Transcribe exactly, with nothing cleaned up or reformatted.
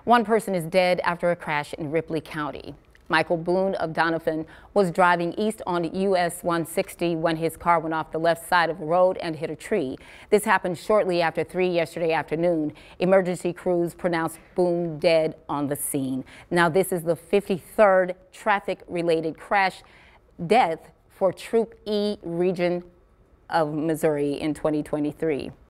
One person is dead after a crash in Ripley County. Michael Boone of Donovan was driving east on U S one sixty when his car went off the left side of the road and hit a tree. This happened shortly after three yesterday afternoon. Emergency crews pronounced Boone dead on the scene. Now, this is the fifty-third traffic-related crash death for Troop E region of Missouri in twenty twenty-three.